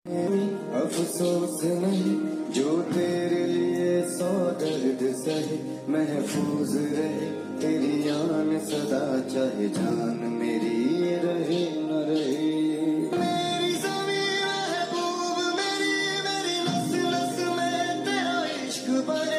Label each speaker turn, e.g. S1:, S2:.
S1: अफसोस नहीं जो तेरे लिए सौ दर्द सही, महफूज रहे तेरी आन सदा, चाहे जान मेरी रहे न रहे। मेरी ज़मीं महबूब मेरी, मेरी नस नस में तेरा इश्क बहे।